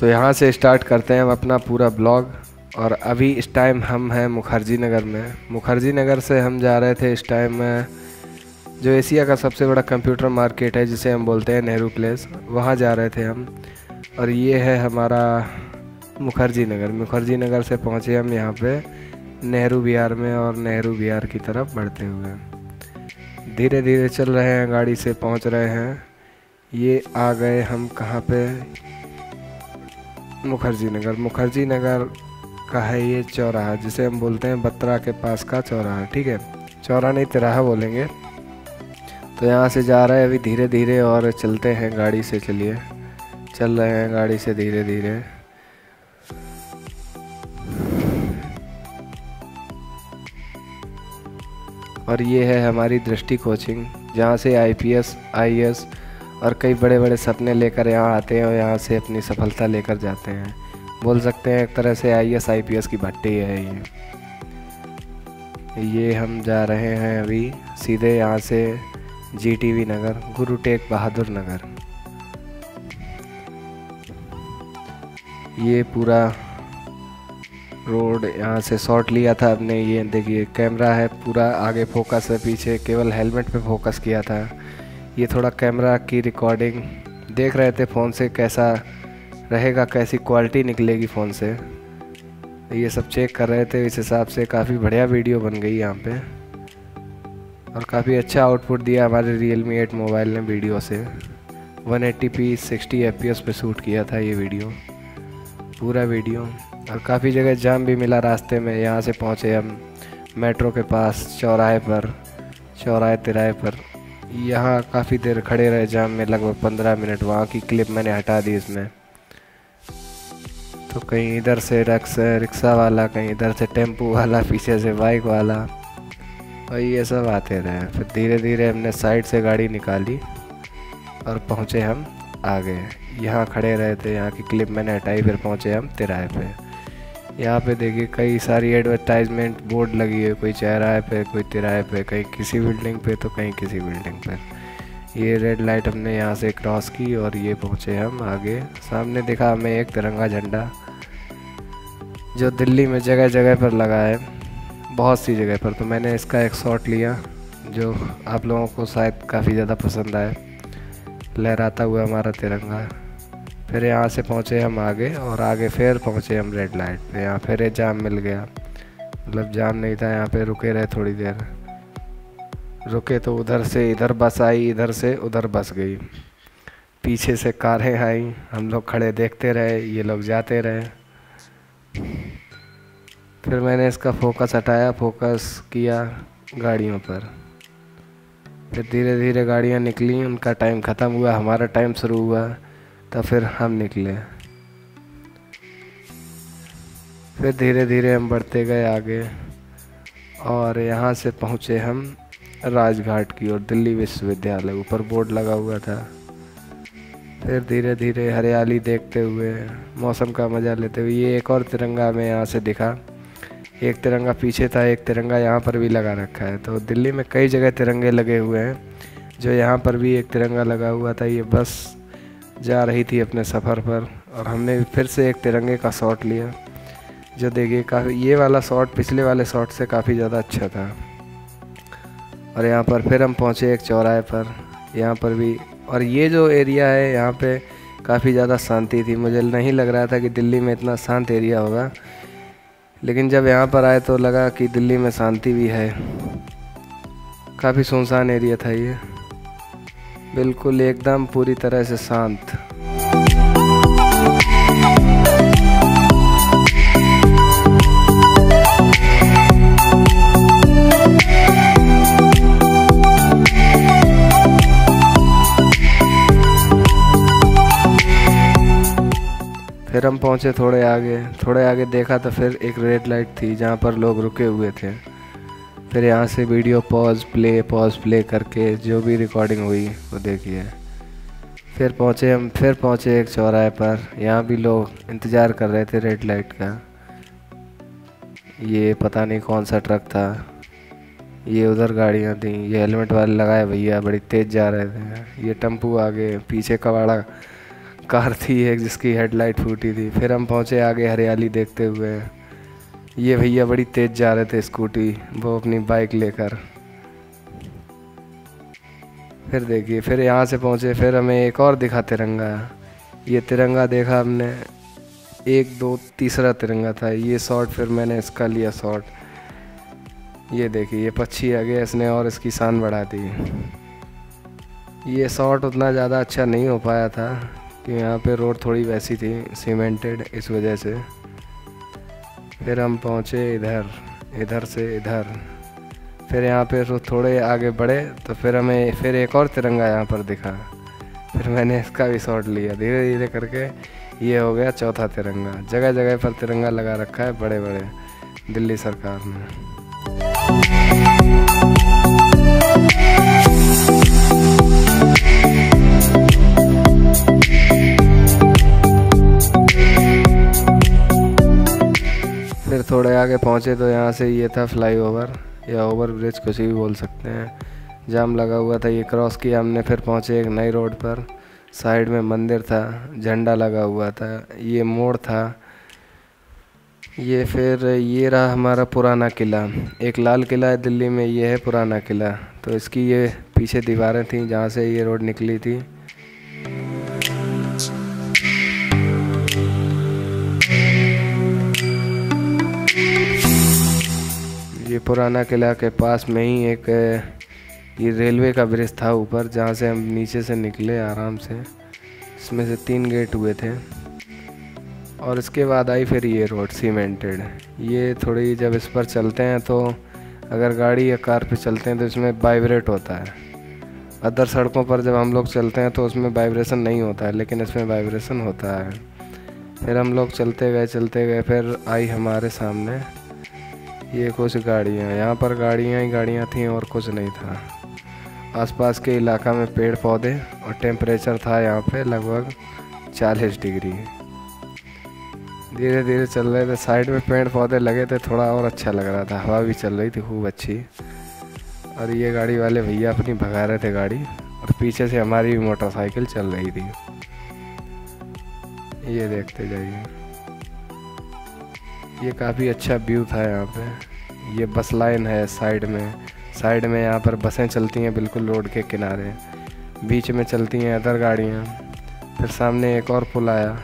तो यहाँ से स्टार्ट करते हैं हम अपना पूरा ब्लॉग। और अभी इस टाइम हम हैं मुखर्जी नगर में। मुखर्जी नगर से हम जा रहे थे इस टाइम जो एशिया का सबसे बड़ा कंप्यूटर मार्केट है जिसे हम बोलते हैं नेहरू प्लेस, वहाँ जा रहे थे हम। और ये है हमारा मुखर्जी नगर। मुखर्जी नगर से पहुँचे हम यहाँ पे नेहरू विहार में, और नेहरू विहार की तरफ बढ़ते हुए धीरे धीरे चल रहे हैं, गाड़ी से पहुँच रहे हैं। ये आ गए हम कहाँ पे, मुखर्जी नगर। मुखर्जी नगर का है ये चौराहा जिसे हम बोलते हैं बत्रा के पास का चौराहा। ठीक है, चौराहा नहीं तिराहा बोलेंगे। तो यहाँ से जा रहे हैं अभी धीरे धीरे और चलते हैं गाड़ी से। चलिए चल रहे हैं गाड़ी से धीरे धीरे। और ये है हमारी दृष्टि कोचिंग जहाँ से IPS IAS और कई बड़े बड़े सपने लेकर यहाँ आते हैं और यहाँ से अपनी सफलता लेकर जाते हैं। बोल सकते हैं एक तरह से IAS IPS की भट्टी है ये हम जा रहे हैं अभी सीधे यहाँ से GTV नगर, गुरु तेग बहादुर नगर। ये पूरा रोड यहाँ से शॉट लिया था आपने। ये देखिए कैमरा है पूरा, आगे फोकस है, पीछे केवल हेलमेट पे फोकस किया था। ये थोड़ा कैमरा की रिकॉर्डिंग देख रहे थे फ़ोन से कैसा रहेगा, कैसी क्वालिटी निकलेगी फ़ोन से, ये सब चेक कर रहे थे। इस हिसाब से काफ़ी बढ़िया वीडियो बन गई यहाँ पे और काफ़ी अच्छा आउटपुट दिया हमारे Realme 8 मोबाइल ने वीडियो से। 180p 60 fps पे शूट किया था ये वीडियो, पूरा वीडियो। और काफ़ी जगह जाम भी मिला रास्ते में। यहाँ से पहुँचे हम मेट्रो के पास, चौराहे पर, चौराहे तिराहे पर। यहाँ काफ़ी देर खड़े रहे जाम में, लगभग 15 मिनट। वहाँ की क्लिप मैंने हटा दी इसमें। तो कहीं इधर से रिक्शा वाला, कहीं इधर से टेम्पो वाला, पीछे से बाइक वाला, और ये सब आते रहे। फिर धीरे धीरे हमने साइड से गाड़ी निकाली और पहुँचे हम आगे। यहाँ खड़े रहे थे, यहाँ की क्लिप मैंने हटाई। फिर पहुँचे हम तिराहे पे। यहाँ पे देखिए कई सारी एडवर्टाइजमेंट बोर्ड लगी है, कोई चौराहे पे, कोई तिराहे पे, कहीं किसी बिल्डिंग पे तो कहीं किसी बिल्डिंग पर। ये रेड लाइट हमने यहाँ से क्रॉस की और ये पहुँचे हम आगे। सामने दिखा हमें एक तिरंगा झंडा जो दिल्ली में जगह जगह पर लगा है, बहुत सी जगह पर। तो मैंने इसका एक शॉट लिया जो आप लोगों को शायद काफ़ी ज़्यादा पसंद आए, लहराता हुआ हमारा तिरंगा। फिर यहाँ से पहुँचे हम आगे, और आगे फिर पहुँचे हम रेड लाइट पे। यहाँ फिर जाम मिल गया, मतलब जाम नहीं था, यहाँ पे रुके रहे थोड़ी देर। रुके तो उधर से इधर बस आई, इधर से उधर बस गई, पीछे से कारें आई, हम लोग खड़े देखते रहे, ये लोग जाते रहे। फिर मैंने इसका फोकस हटाया, फोकस किया गाड़ियों पर। फिर धीरे धीरे गाड़ियाँ निकली, उनका टाइम ख़त्म हुआ, हमारा टाइम शुरू हुआ, तो फिर हम निकले। फिर धीरे धीरे हम बढ़ते गए आगे, और यहाँ से पहुँचे हम राजघाट की ओर, दिल्ली विश्वविद्यालय, ऊपर बोर्ड लगा हुआ था। फिर धीरे धीरे हरियाली देखते हुए, मौसम का मज़ा लेते हुए, ये एक और तिरंगा हमें यहाँ से दिखा। एक तिरंगा पीछे था, एक तिरंगा यहाँ पर भी लगा रखा है। तो दिल्ली में कई जगह तिरंगे लगे हुए हैं, जो यहाँ पर भी एक तिरंगा लगा हुआ था। ये बस जा रही थी अपने सफ़र पर, और हमने फिर से एक तिरंगे का शॉट लिया, जो देखिए काफ़ी, ये वाला शॉट पिछले वाले शॉट से काफ़ी ज़्यादा अच्छा था। और यहाँ पर फिर हम पहुँचे एक चौराहे पर, यहाँ पर भी। और ये जो एरिया है यहाँ पे काफ़ी ज़्यादा शांति थी। मुझे नहीं लग रहा था कि दिल्ली में इतना शांत एरिया होगा, लेकिन जब यहाँ पर आए तो लगा कि दिल्ली में शांति भी है। काफ़ी सुनसान एरिया था ये, बिल्कुल एकदम पूरी तरह से शांत। फिर हम पहुँचे थोड़े आगे देखा तो फिर एक रेड लाइट थी जहाँ पर लोग रुके हुए थे। फिर यहाँ से वीडियो पॉज प्ले करके जो भी रिकॉर्डिंग हुई वो देखिए। फिर पहुँचे एक चौराहे पर, यहाँ भी लोग इंतज़ार कर रहे थे रेड लाइट का। ये पता नहीं कौन सा ट्रक था, ये उधर गाड़ियाँ थी, ये हेलमेट वाले लगाए भैया बड़ी तेज़ जा रहे थे। ये टेम्पू आगे, पीछे कबाड़ा कार थी एक जिसकी हेडलाइट फूटी थी। फिर हम पहुँचे आगे हरियाली देखते हुए। ये भैया बड़ी तेज़ जा रहे थे स्कूटी, वो अपनी बाइक लेकर। फिर देखिए, फिर यहाँ से पहुँचे, फिर हमें एक और दिखा तिरंगा। ये तिरंगा देखा हमने, एक दो तीसरा तिरंगा था ये शॉट, फिर मैंने इसका लिया शॉट। ये देखिए, ये पक्षी आ गया, इसने और इसकी शान बढ़ा दी। ये शॉट उतना ज़्यादा अच्छा नहीं हो पाया था कि यहाँ पे रोड थोड़ी वैसी थी सीमेंटेड, इस वजह से। फिर हम पहुँचे इधर से इधर। फिर यहाँ पे थोड़े आगे बढ़े तो फिर हमें फिर एक और तिरंगा यहाँ पर दिखा। फिर मैंने इसका भी शॉट लिया। धीरे धीरे करके ये हो गया चौथा तिरंगा। जगह जगह पर तिरंगा लगा रखा है बड़े बड़े दिल्ली सरकार ने। फिर थोड़े आगे पहुँचे तो यहाँ से ये था फ्लाईओवर या ओवर ब्रिज, कुछ भी बोल सकते हैं। जाम लगा हुआ था, ये क्रॉस किया हमने। फिर पहुँचे एक नई रोड पर, साइड में मंदिर था, झंडा लगा हुआ था, ये मोड़ था। ये फिर ये रहा हमारा पुराना किला। एक लाल किला है दिल्ली में, ये है पुराना किला। तो इसकी ये पीछे दीवारें थीं जहाँ से ये रोड निकली थी। ये पुराना किला के पास में ही एक ये रेलवे का ब्रिज था ऊपर, जहाँ से हम नीचे से निकले आराम से। इसमें से 3 गेट हुए थे। और इसके बाद आई फिर ये रोड सीमेंटेड। ये थोड़ी जब इस पर चलते हैं तो अगर गाड़ी या कार पे चलते हैं तो इसमें वाइब्रेट होता है। अदर सड़कों पर जब हम लोग चलते हैं तो उसमें वाइब्रेशन नहीं होता है, लेकिन इसमें वाइब्रेशन होता है। फिर हम लोग चलते गए, फिर आई हमारे सामने ये कुछ गाड़ियाँ। यहाँ पर गाड़ियाँ ही गाड़ियाँ थीं और कुछ नहीं था। आसपास के इलाका में पेड़ पौधे, और टेम्परेचर था यहाँ पे लगभग 40 डिग्री। धीरे धीरे चल रहे थे, साइड में पेड़ पौधे लगे थे, थोड़ा और अच्छा लग रहा था। हवा भी चल रही थी खूब अच्छी। और ये गाड़ी वाले भैया अपनी भगा रहे थे गाड़ी, और पीछे से हमारी भी मोटरसाइकिल चल रही थी। ये देखते जाइए, ये काफ़ी अच्छा व्यू था यहाँ पे। ये बस लाइन है साइड में यहाँ पर बसें चलती हैं बिल्कुल रोड के किनारे। बीच में चलती हैं अदर गाड़ियाँ। फिर सामने एक और पुल आया।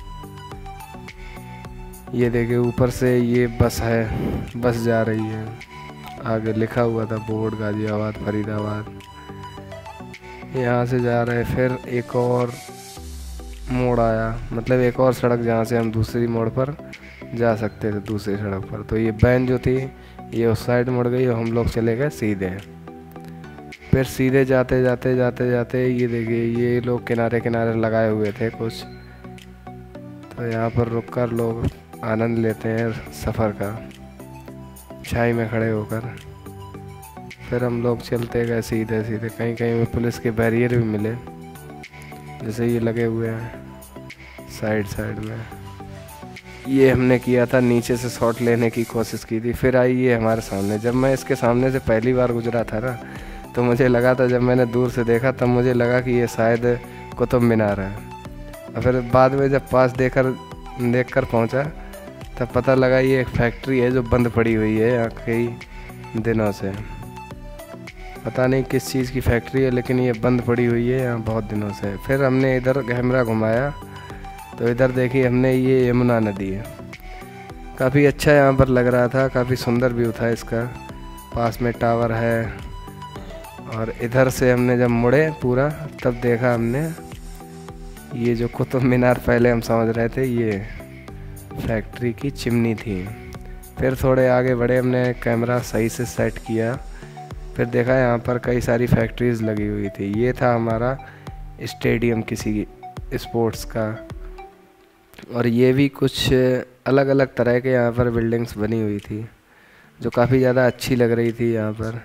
ये देखिए, ऊपर से ये बस है, बस जा रही है। आगे लिखा हुआ था बोर्ड, गाजियाबाद फरीदाबाद। यहाँ से जा रहे। फिर एक और मोड़ आया, मतलब एक और सड़क जहाँ से हम दूसरी मोड़ पर जा सकते थे, दूसरी सड़क पर। तो ये वैन जो थी ये उस साइड मुड़ गई और हम लोग चले गए सीधे। फिर सीधे जाते ये देखिए, ये लोग किनारे किनारे लगाए हुए थे कुछ। तो यहाँ पर रुककर लोग आनंद लेते हैं सफ़र का, छाई में खड़े होकर। फिर हम लोग चलते गए सीधे। कहीं कहीं में पुलिस के बैरियर भी मिले, जैसे ये लगे हुए हैं साइड में। ये हमने किया था, नीचे से शॉट लेने की कोशिश की थी। फिर आई ये हमारे सामने। जब मैं इसके सामने से पहली बार गुजरा था ना, तो मुझे लगा था, जब मैंने दूर से देखा तब मुझे लगा कि ये शायद कुतुब मीनार है। और फिर बाद में जब पास देख कर पहुंचा तब पता लगा ये एक फैक्ट्री है जो बंद पड़ी हुई है यहाँ कई दिनों से। पता नहीं किस चीज़ की फैक्ट्री है, लेकिन ये बंद पड़ी हुई है यहाँ बहुत दिनों से। फिर हमने इधर कैमरा घुमाया तो इधर देखी हमने, ये यमुना नदी है। काफ़ी अच्छा यहाँ पर लग रहा था, काफ़ी सुंदर व्यू था इसका। पास में टावर है। और इधर से हमने जब मुड़े पूरा, तब देखा हमने ये जो कुतुब मीनार पहले हम समझ रहे थे, ये फैक्ट्री की चिमनी थी। फिर थोड़े आगे बढ़े, हमने कैमरा सही से सेट किया। फिर देखा यहाँ पर कई सारी फैक्ट्रीज़ लगी हुई थी। ये था हमारा स्टेडियम किसी स्पोर्ट्स का। और ये भी कुछ अलग अलग तरह के यहाँ पर बिल्डिंग्स बनी हुई थी, जो काफ़ी ज़्यादा अच्छी लग रही थी यहाँ पर।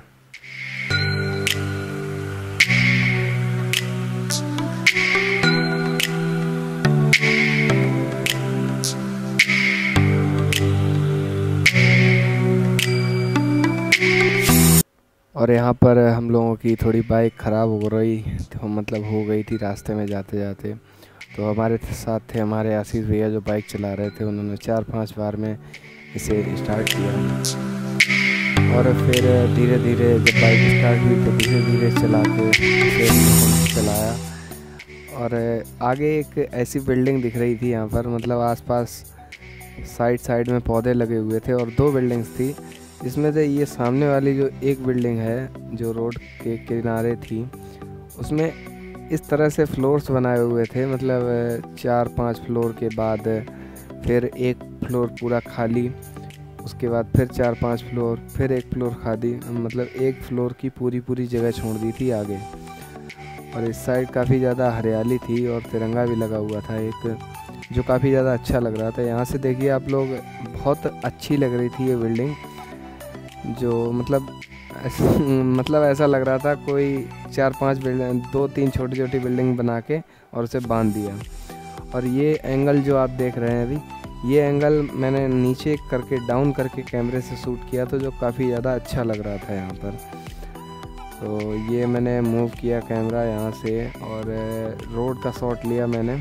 और यहाँ पर हम लोगों की थोड़ी बाइक ख़राब हो गई, तो मतलब हो गई थी रास्ते में जाते जाते। तो हमारे साथ थे हमारे आशीष भैया जो बाइक चला रहे थे। उन्होंने 4-5 बार में इसे स्टार्ट किया और फिर धीरे धीरे जब बाइक स्टार्ट हुई तो धीरे धीरे चला के इसे चलाया। और आगे एक ऐसी बिल्डिंग दिख रही थी यहाँ पर, मतलब आसपास साइड में पौधे लगे हुए थे और 2 बिल्डिंग्स थी, जिसमें से ये सामने वाली जो एक बिल्डिंग है जो रोड के किनारे थी, उसमें इस तरह से फ्लोर्स बनाए हुए थे, मतलब 4-5 फ्लोर के बाद फिर एक फ्लोर पूरा खाली, उसके बाद फिर 4-5 फ्लोर, फिर एक फ्लोर खाली, मतलब एक फ्लोर की पूरी जगह छोड़ दी थी आगे। और इस साइड काफ़ी ज़्यादा हरियाली थी और तिरंगा भी लगा हुआ था एक, जो काफ़ी ज़्यादा अच्छा लग रहा था। यहाँ से देखिए आप लोग, बहुत अच्छी लग रही थी ये बिल्डिंग, जो मतलब ऐसा लग रहा था कोई 4-5 बिल्डिंग, 2-3 छोटी बिल्डिंग बना के और उसे बांध दिया। और ये एंगल जो आप देख रहे हैं अभी, ये एंगल मैंने नीचे करके डाउन करके कैमरे से शूट किया तो जो काफ़ी ज़्यादा अच्छा लग रहा था यहाँ पर। तो ये मैंने मूव किया कैमरा यहाँ से और रोड का शॉट लिया मैंने।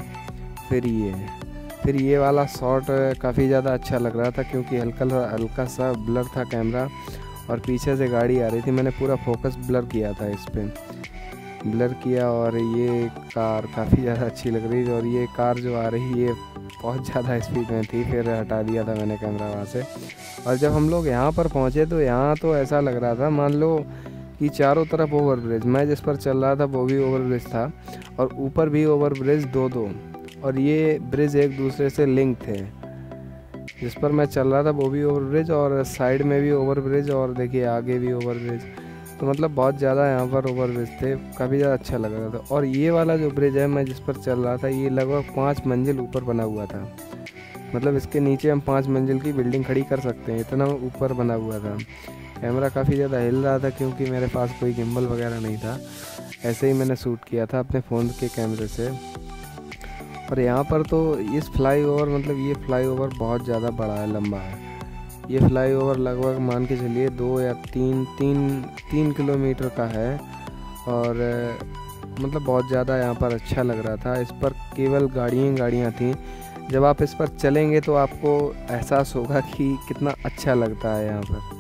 फिर ये वाला शॉट काफ़ी ज़्यादा अच्छा लग रहा था क्योंकि हल्का सा ब्लर था कैमरा और पीछे से गाड़ी आ रही थी। मैंने पूरा फोकस ब्लर किया था, इस पर ब्लर किया और ये कार काफ़ी ज़्यादा अच्छी लग रही थी। और ये कार जो आ रही ये बहुत ज़्यादा स्पीड में थी, फिर हटा दिया था मैंने कैमरा वहाँ से। और जब हम लोग यहाँ पर पहुँचे तो यहाँ तो ऐसा लग रहा था मान लो कि चारों तरफ ओवरब्रिज, मैं जिस पर चल रहा था वो भी ओवरब्रिज था और ऊपर भी ओवरब्रिज 2-2, और ये ब्रिज एक दूसरे से लिंक थे। जिस पर मैं चल रहा था वो भी ओवरब्रिज और साइड में भी ओवरब्रिज और देखिए आगे भी ओवरब्रिज, तो मतलब बहुत ज़्यादा यहाँ पर ओवरब्रिज थे, काफ़ी ज़्यादा अच्छा लग रहा था। और ये वाला जो ब्रिज है मैं जिस पर चल रहा था ये लगभग 5 मंजिल ऊपर बना हुआ था, मतलब इसके नीचे हम 5 मंजिल की बिल्डिंग खड़ी कर सकते हैं, इतना ऊपर बना हुआ था। कैमरा काफ़ी ज़्यादा हिल रहा था क्योंकि मेरे पास कोई गिम्बल वगैरह नहीं था, ऐसे ही मैंने शूट किया था अपने फ़ोन के कैमरे से। और यहाँ पर तो इस फ्लाईओवर, मतलब ये फ्लाईओवर बहुत ज़्यादा बड़ा है, लंबा है। ये फ्लाईओवर लगभग मान के चलिए 2 या 3 किलोमीटर का है और मतलब बहुत ज़्यादा यहाँ पर अच्छा लग रहा था। इस पर केवल गाड़ियाँ थीं। जब आप इस पर चलेंगे तो आपको एहसास होगा कि कितना अच्छा लगता है यहाँ पर।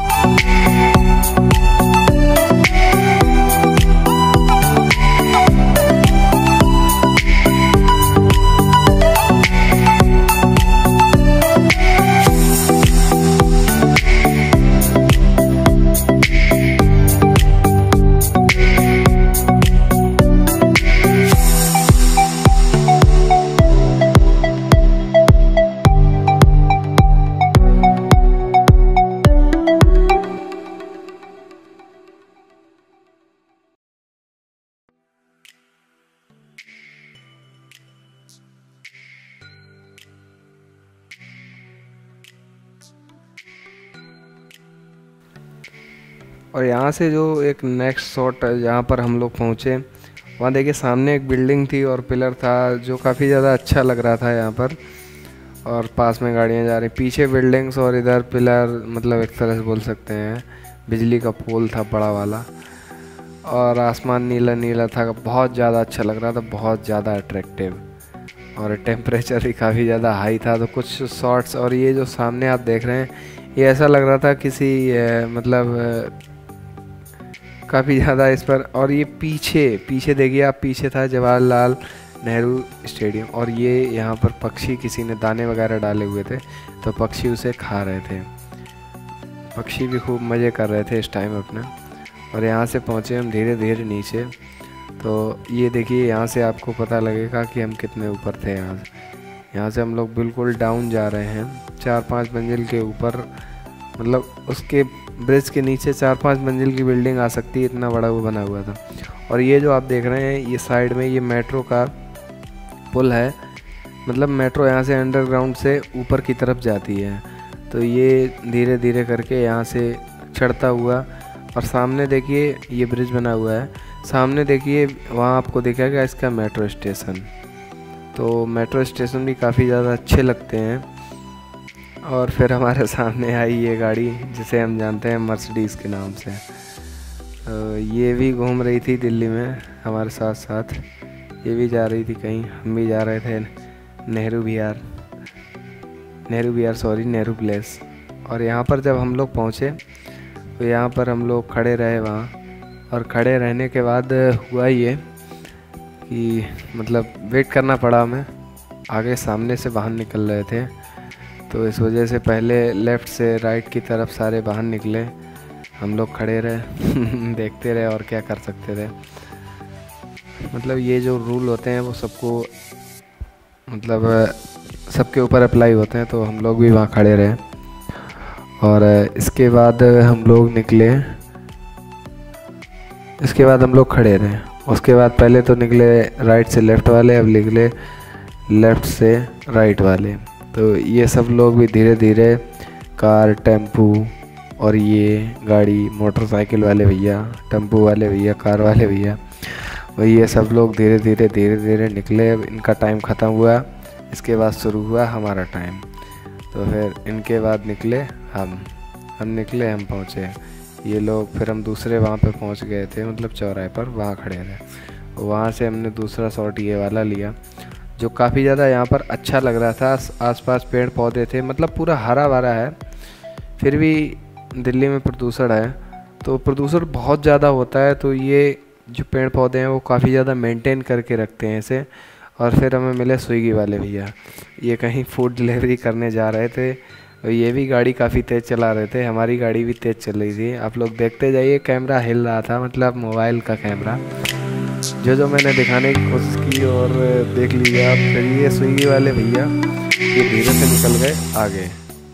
और यहाँ से जो एक नेक्स्ट शॉट जहाँ पर हम लोग पहुँचे, वहाँ देखिए सामने एक बिल्डिंग थी और पिलर था जो काफ़ी ज़्यादा अच्छा लग रहा था यहाँ पर, और पास में गाड़ियाँ जा रही, पीछे बिल्डिंग्स और इधर पिलर, मतलब एक तरह से बोल सकते हैं बिजली का पोल था बड़ा वाला, और आसमान नीला था, बहुत ज़्यादा अच्छा लग रहा था, बहुत ज़्यादा अट्रैक्टिव। और टेम्परेचर भी काफ़ी ज़्यादा हाई था। तो कुछ शॉट्स, और ये जो सामने आप देख रहे हैं ये ऐसा लग रहा था किसी मतलब काफ़ी ज़्यादा इस पर। और ये पीछे देखिए आप, पीछे था जवाहरलाल नेहरू स्टेडियम, और ये यहाँ पर पक्षी, किसी ने दाने वगैरह डाले हुए थे तो पक्षी उसे खा रहे थे। पक्षी भी खूब मज़े कर रहे थे इस टाइम अपने। और यहाँ से पहुँचे हम धीरे धीरे नीचे, तो ये देखिए यहाँ से आपको पता लगेगा कि हम कितने ऊपर थे। यहाँ से हम लोग बिल्कुल डाउन जा रहे हैं, 4-5 मंजिल के ऊपर, मतलब उसके ब्रिज के नीचे 4-5 मंजिल की बिल्डिंग आ सकती है, इतना बड़ा वो बना हुआ था। और ये जो आप देख रहे हैं ये साइड में ये मेट्रो का पुल है, मतलब मेट्रो यहाँ से अंडरग्राउंड से ऊपर की तरफ जाती है। तो ये धीरे धीरे करके यहाँ से चढ़ता हुआ, और सामने देखिए ये ब्रिज बना हुआ है, सामने देखिए वहाँ आपको दिखेगा इसका मेट्रो स्टेशन। तो मेट्रो स्टेशन भी काफ़ी ज़्यादा अच्छे लगते हैं। और फिर हमारे सामने आई ये गाड़ी जिसे हम जानते हैं मर्सिडीज़ के नाम से। ये भी घूम रही थी दिल्ली में हमारे साथ साथ। ये भी जा रही थी कहीं, हम भी जा रहे थे नेहरू विहार सॉरी, नेहरू प्लेस। और यहाँ पर जब हम लोग पहुँचे तो यहाँ पर हम लोग खड़े रहे वहाँ, और खड़े रहने के बाद हुआ ये कि मतलब वेट करना पड़ा हमें। आगे सामने से वाहन निकल रहे थे, तो इस वजह से पहले लेफ़्ट से राइट की तरफ सारे वाहन निकले, हम लोग खड़े रहे देखते रहे, और क्या कर सकते थे। मतलब ये जो रूल होते हैं वो सबको मतलब सबके ऊपर अप्लाई होते हैं, तो हम लोग भी वहाँ खड़े रहे। और इसके बाद हम लोग निकले, इसके बाद हम लोग खड़े रहे। उसके बाद पहले तो निकले राइट से लेफ़्ट वाले, अब निकले लेफ़्ट से राइट वाले। तो ये सब लोग भी धीरे धीरे, कार, टेम्पू और ये गाड़ी, मोटरसाइकिल वाले भैया, टेम्पू वाले भैया, कार वाले भैया, वही ये सब लोग धीरे धीरे निकले। अब इनका टाइम ख़त्म हुआ, इसके बाद शुरू हुआ हमारा टाइम। तो फिर इनके बाद निकले हम निकले, हम पहुँचे। ये लोग, फिर हम दूसरे वहाँ पे पहुँच गए थे, मतलब चौराहे पर, वहाँ खड़े रहे। वहाँ से हमने दूसरा शॉट ये वाला लिया, जो काफ़ी ज़्यादा यहाँ पर अच्छा लग रहा था। आसपास पेड़ पौधे थे, मतलब पूरा हरा भरा है। फिर भी दिल्ली में प्रदूषण है, तो प्रदूषण बहुत ज़्यादा होता है, तो ये जो पेड़ पौधे हैं वो काफ़ी ज़्यादा मेंटेन करके रखते हैं इसे। और फिर हमें मिले स्विगी वाले भैया, ये कहीं फूड डिलीवरी करने जा रहे थे, और ये भी गाड़ी काफ़ी तेज़ चला रहे थे, हमारी गाड़ी भी तेज़ चल रही थी। आप लोग देखते जाइए, कैमरा हिल रहा था, मतलब मोबाइल का कैमरा, जो मैंने दिखाने की कोशिश की, और देख लीजिए आप। फिर ये स्विगी वाले भैया ये धीरे से निकल गए आगे,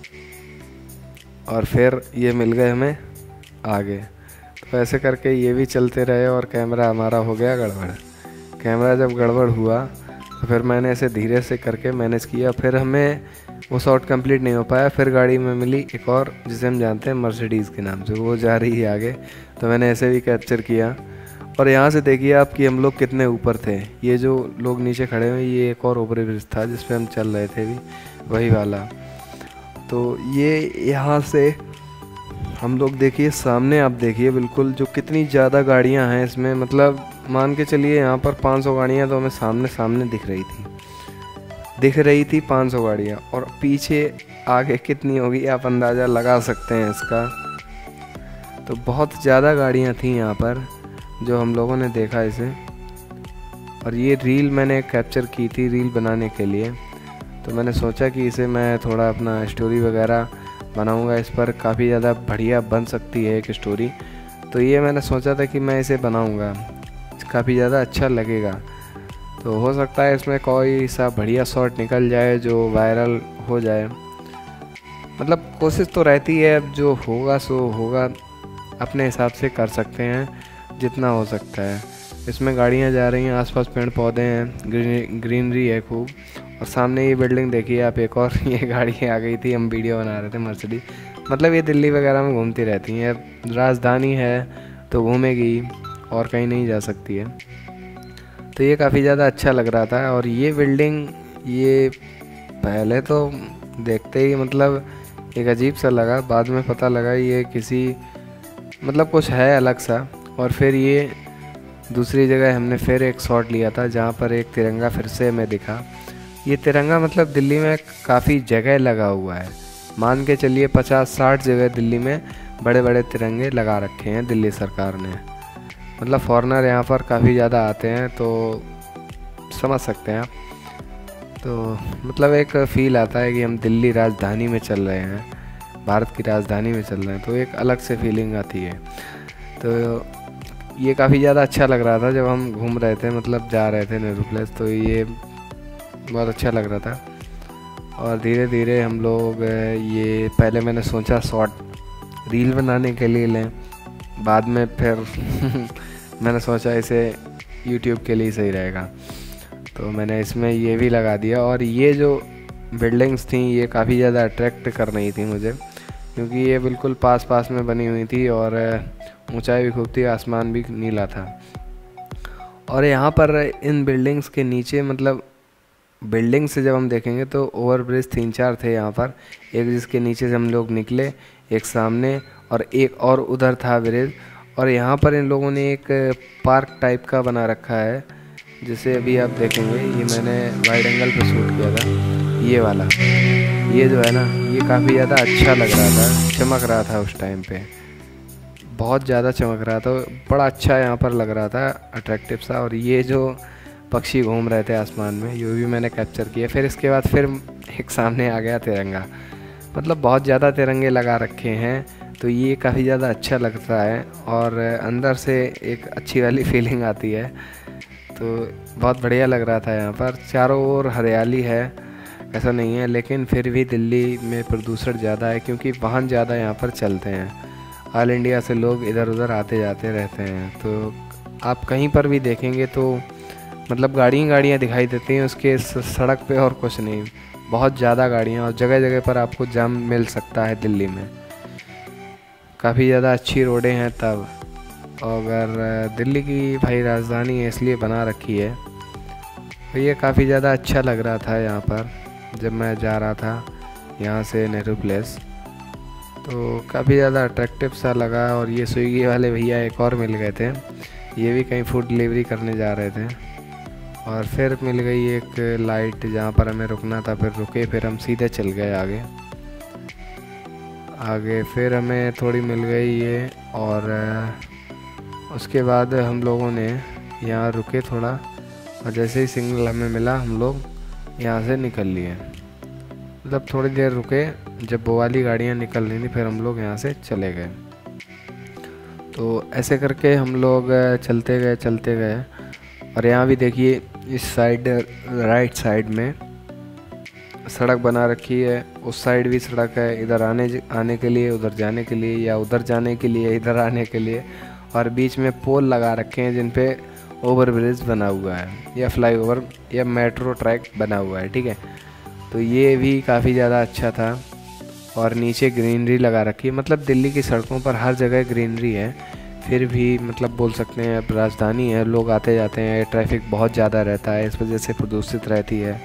और फिर ये मिल गए हमें आगे। तो ऐसे करके ये भी चलते रहे, और कैमरा हमारा हो गया गड़बड़। कैमरा जब गड़बड़ हुआ तो फिर मैंने ऐसे धीरे से करके मैनेज किया, फिर हमें वो शॉट कंप्लीट नहीं हो पाया। फिर गाड़ी में मिली एक और, जिसे हम जानते हैं मर्सिडीज़ के नाम से, वो जा रही है आगे, तो मैंने ऐसे भी कैप्चर किया। और यहाँ से देखिए आप कि हम लोग कितने ऊपर थे। ये जो लोग नीचे खड़े हुए, ये एक और ओवर ब्रिज था जिस पे हम चल रहे थे भी, वही वाला। तो ये यहाँ से हम लोग देखिए सामने, आप देखिए बिल्कुल जो कितनी ज़्यादा गाड़ियाँ हैं इसमें, मतलब मान के चलिए यहाँ पर 500 गाड़ियाँ तो हमें सामने दिख रही थी 500 गाड़ियाँ। और पीछे आगे कितनी होगी आप अंदाज़ा लगा सकते हैं इसका। तो बहुत ज़्यादा गाड़ियाँ थी यहाँ पर जो हम लोगों ने देखा इसे। और ये रील मैंने कैप्चर की थी रील बनाने के लिए, तो मैंने सोचा कि इसे मैं थोड़ा अपना स्टोरी वगैरह बनाऊंगा, इस पर काफ़ी ज़्यादा बढ़िया बन सकती है एक स्टोरी। तो ये मैंने सोचा था कि मैं इसे बनाऊंगा, काफ़ी ज़्यादा अच्छा लगेगा। तो हो सकता है इसमें कोई सा बढ़िया शॉट निकल जाए जो वायरल हो जाए, मतलब कोशिश तो रहती है, अब जो होगा सो होगा, अपने हिसाब से कर सकते हैं जितना हो सकता है। इसमें गाड़ियाँ जा रही हैं, आसपास पेड़ पौधे हैं, ग्रीनरी है खूब। और सामने ये बिल्डिंग देखिए आप, एक और ये गाड़ी आ गई थी, हम वीडियो बना रहे थे मर्सिडीज। मतलब ये दिल्ली वगैरह में घूमती रहती हैं, अब राजधानी है तो घूमेगी, और कहीं नहीं जा सकती है। तो ये काफ़ी ज़्यादा अच्छा लग रहा था। और ये बिल्डिंग, ये पहले तो देखते ही मतलब एक अजीब सा लगा, बाद में पता लगा ये किसी मतलब कुछ है अलग सा। और फिर ये दूसरी जगह हमने फिर एक शॉट लिया था जहाँ पर एक तिरंगा फिर से हमें दिखा। ये तिरंगा मतलब दिल्ली में काफ़ी जगह लगा हुआ है, मान के चलिए 50-60 जगह दिल्ली में बड़े बड़े तिरंगे लगा रखे हैं दिल्ली सरकार ने। मतलब फॉरेनर यहाँ पर काफ़ी ज़्यादा आते हैं, तो समझ सकते हैं आप। तो मतलब एक फ़ील आता है कि हम दिल्ली राजधानी में चल रहे हैं, भारत की राजधानी में चल रहे हैं, तो एक अलग से फीलिंग आती है। तो ये काफ़ी ज़्यादा अच्छा लग रहा था जब हम घूम रहे थे, मतलब जा रहे थे नेहरू प्लेस, तो ये बहुत अच्छा लग रहा था। और धीरे धीरे हम लोग ये, पहले मैंने सोचा शॉर्ट रील बनाने के लिए लें, बाद में फिर मैंने सोचा इसे YouTube के लिए सही रहेगा, तो मैंने इसमें ये भी लगा दिया। और ये जो बिल्डिंग्स थी ये काफ़ी ज़्यादा अट्रैक्ट कर रही थी मुझे, क्योंकि ये बिल्कुल पास पास में बनी हुई थी, और ऊंचाई भी खूब थी, आसमान भी नीला था। और यहाँ पर इन बिल्डिंग्स के नीचे, मतलब बिल्डिंग से जब हम देखेंगे तो ओवर ब्रिज 3-4 थे यहाँ पर, एक जिसके नीचे से हम लोग निकले, एक सामने, और एक और उधर था ब्रिज। और यहाँ पर इन लोगों ने एक पार्क टाइप का बना रखा है, जैसे अभी आप देखेंगे, ये मैंने वाइड एंगल पे शूट किया था, ये वाला, ये जो है ना, ये काफ़ी ज़्यादा अच्छा लग रहा था, चमक रहा था उस टाइम पे, बहुत ज़्यादा चमक रहा था, बड़ा अच्छा यहाँ पर लग रहा था, अट्रैक्टिव सा। और ये जो पक्षी घूम रहे थे आसमान में, ये भी मैंने कैप्चर किया। फिर इसके बाद फिर एक सामने आ गया तिरंगा, मतलब बहुत ज़्यादा तिरंगे लगा रखे हैं, तो ये काफ़ी ज़्यादा अच्छा लगता है और अंदर से एक अच्छी वाली फीलिंग आती है। तो बहुत बढ़िया लग रहा था। यहाँ पर चारों ओर हरियाली है, ऐसा नहीं है, लेकिन फिर भी दिल्ली में प्रदूषण ज़्यादा है क्योंकि वाहन ज़्यादा यहाँ पर चलते हैं। ऑल इंडिया से लोग इधर उधर आते जाते रहते हैं, तो आप कहीं पर भी देखेंगे तो मतलब गाड़ियाँ दिखाई देती हैं उसके सड़क पे, और कुछ नहीं, बहुत ज़्यादा गाड़ियाँ, और जगह जगह पर आपको जाम मिल सकता है दिल्ली में। काफ़ी ज़्यादा अच्छी रोडें हैं तब, अगर दिल्ली की भाई राजधानी है इसलिए बना रखी है। तो ये काफ़ी ज़्यादा अच्छा लग रहा था यहाँ पर जब मैं जा रहा था यहाँ से नेहरू प्लेस, तो काफ़ी ज़्यादा अट्रैक्टिव सा लगा। और ये स्विगी वाले भैया एक और मिल गए थे, ये भी कहीं फूड डिलीवरी करने जा रहे थे, और फिर मिल गई एक लाइट जहाँ पर हमें रुकना था, फिर रुके, फिर हम सीधे चल गए आगे फिर हमें थोड़ी मिल गई ये, और उसके बाद हम लोगों ने यहाँ रुके थोड़ा, और जैसे ही सिग्नल हमें मिला हम लोग यहाँ से निकल लिए। मतलब थोड़ी देर रुके, जब वो वाली गाड़ियाँ निकल रही थी फिर हम लोग यहाँ से चले गए। तो ऐसे करके हम लोग चलते गए। और यहाँ भी देखिए, इस साइड राइट साइड में सड़क बना रखी है, उस साइड भी सड़क है, इधर आने के लिए, उधर जाने के लिए, या उधर जाने के लिए इधर आने के लिए। और बीच में पोल लगा रखे हैं जिन पे ओवर ब्रिज बना हुआ है, या फ्लाईओवर या मेट्रो ट्रैक बना हुआ है, ठीक है। तो ये भी काफ़ी ज़्यादा अच्छा था। और नीचे ग्रीनरी लगा रखी है, मतलब दिल्ली की सड़कों पर हर जगह ग्रीनरी है, फिर भी मतलब बोल सकते हैं अब राजधानी है, लोग आते जाते हैं, ट्रैफिक बहुत ज़्यादा रहता है, इस वजह से प्रदूषित रहती है।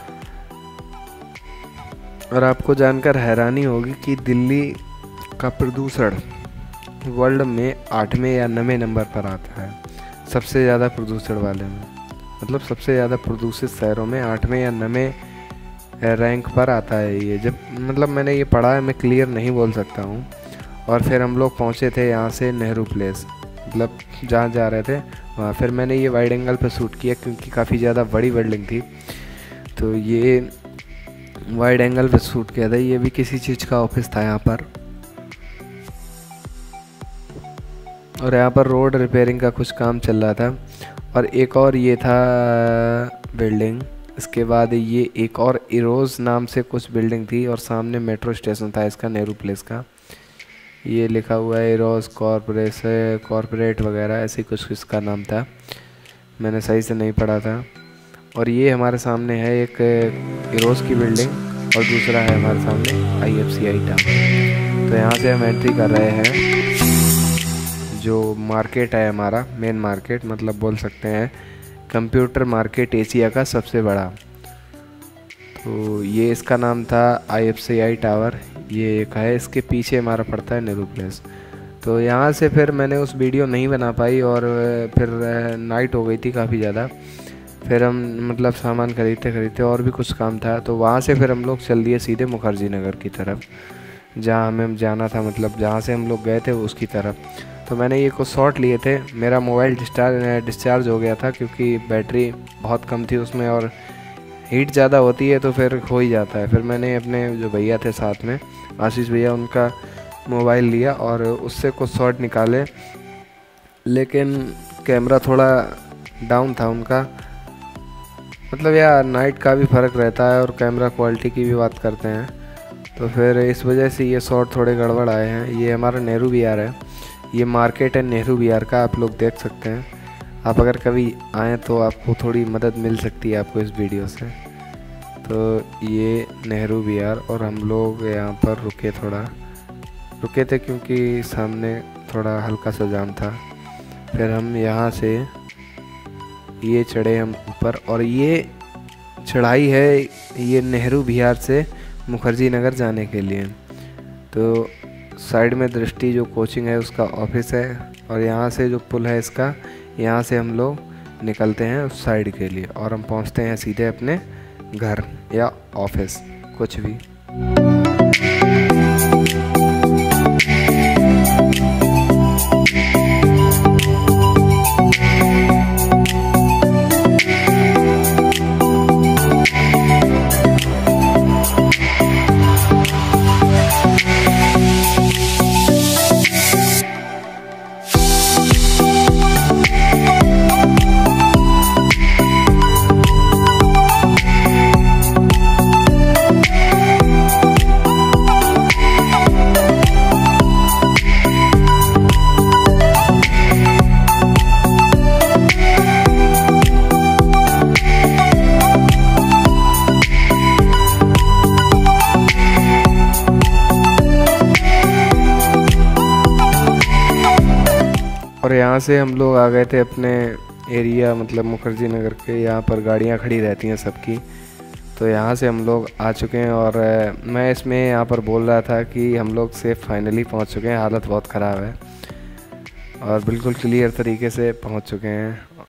और आपको जानकर हैरानी होगी कि दिल्ली का प्रदूषण वर्ल्ड में 8वें या 9वें नंबर पर आता है, सबसे ज़्यादा प्रदूषण वाले में, मतलब सबसे ज़्यादा प्रदूषित शहरों में 8वें या 9वें रैंक पर आता है ये। जब मतलब मैंने ये पढ़ा है, मैं क्लियर नहीं बोल सकता हूँ। और फिर हम लोग पहुँचे थे यहाँ से नेहरू प्लेस, मतलब जहाँ जा रहे थे वहाँ। फिर मैंने ये वाइड एंगल पर शूट किया क्योंकि काफ़ी ज़्यादा बड़ी बिल्डिंग थी, तो ये वाइड एंगल पे शूट किया था। ये भी किसी चीज़ का ऑफिस था यहाँ पर, और यहाँ पर रोड रिपेयरिंग का कुछ काम चल रहा था। और एक और ये था बिल्डिंग, इसके बाद ये एक और इरोज़ नाम से कुछ बिल्डिंग थी, और सामने मेट्रो स्टेशन था इसका, नेहरू प्लेस का। ये लिखा हुआ है इरोज़ कॉरपोरेट वगैरह, ऐसे कुछ इसका नाम था, मैंने सही से नहीं पढ़ा था। और ये हमारे सामने है एक इरोज़ की बिल्डिंग, और दूसरा है हमारे सामने IFCI टावर। तो यहाँ से हम एंट्री कर रहे हैं, जो मार्केट है हमारा मेन मार्केट, मतलब बोल सकते हैं कंप्यूटर मार्केट एशिया का सबसे बड़ा। तो ये इसका नाम था IFCI टावर, ये एक है, इसके पीछे हमारा पड़ता है नेहरू प्लेस। तो यहाँ से फिर मैंने उस वीडियो नहीं बना पाई, और फिर नाइट हो गई थी काफ़ी ज़्यादा। फिर हम मतलब सामान खरीदते और भी कुछ काम था, तो वहाँ से फिर हम लोग चल दिए सीधे मुखर्जी नगर की तरफ, जहाँ हमें जाना था, मतलब जहाँ से हम लोग गए थे उसकी तरफ। तो मैंने ये कुछ शॉट लिए थे, मेरा मोबाइल डिस्चार्ज हो गया था क्योंकि बैटरी बहुत कम थी उसमें, और हीट ज़्यादा होती है तो फिर हो ही जाता है। फिर मैंने अपने जो भैया थे साथ में, आशीष भैया, उनका मोबाइल लिया और उससे कुछ शॉट निकाले, लेकिन कैमरा थोड़ा डाउन था उनका। मतलब यार नाइट का भी फ़र्क रहता है, और कैमरा क्वालिटी की भी बात करते हैं, तो फिर इस वजह से ये शॉट थोड़े गड़बड़ आए हैं। ये हमारा नेहरू विहार है, ये मार्केट है नेहरू विहार का, आप लोग देख सकते हैं। आप अगर कभी आएँ तो आपको थोड़ी मदद मिल सकती है आपको इस वीडियो से। तो ये नेहरू विहार, और हम लोग यहाँ पर रुके थे क्योंकि सामने थोड़ा हल्का सा जाम था। फिर हम यहाँ से ये चढ़े हम ऊपर, और ये चढ़ाई है ये नेहरू विहार से मुखर्जी नगर जाने के लिए। तो साइड में दृष्टि जो कोचिंग है उसका ऑफिस है, और यहाँ से जो पुल है इसका, यहाँ से हम लोग निकलते हैं उस साइड के लिए और हम पहुंचते हैं सीधे अपने घर या ऑफिस, कुछ भी। और यहाँ से हम लोग आ गए थे अपने एरिया, मतलब मुखर्जी नगर के। यहाँ पर गाड़ियाँ खड़ी रहती हैं सबकी, तो यहाँ से हम लोग आ चुके हैं। और मैं इसमें यहाँ पर बोल रहा था कि हम लोग सेफ फाइनली पहुँच चुके हैं। हालत बहुत ख़राब है और बिल्कुल क्लियर तरीके से पहुँच चुके हैं।